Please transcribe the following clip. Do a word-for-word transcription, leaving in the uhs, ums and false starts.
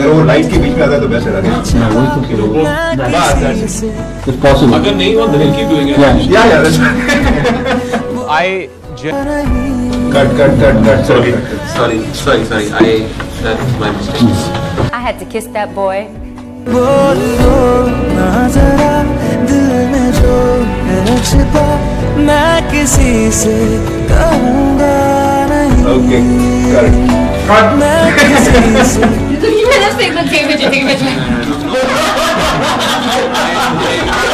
अगर वो लाइट के बीच में आता है तो बेस्ट रहता है। मैं वही तो कह रहा हूँ। It's possible. अगर नहीं हुआ then keep doing it. Yeah, yeah, yeah, that's right. I cut, cut, cut, cut. Sorry, sorry, sorry, sorry. I that's my mistake. I had to kiss that boy. Okay, correct. Cut. You let's take the tape with you, take it with you.